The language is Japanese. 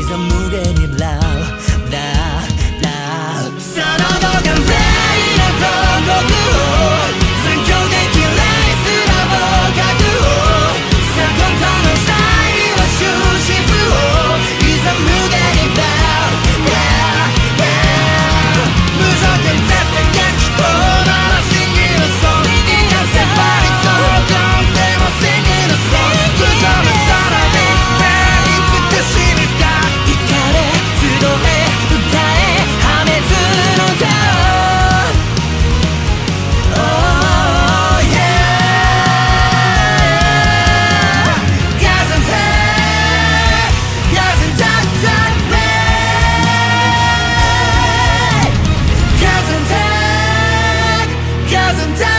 is a moving love, love, love その後完璧な彫刻を残響で嫌いすらも覚悟さあ本当のスタイルは終止符を is a moving love, love, love 無条件絶対焼き込まな真偽の損いなせばりとどんでも真偽の損無情な空で美しみ深い怒れ集え歌え破滅の歌を Oh yeah Doesn't take Doesn't take Doesn't take Doesn't take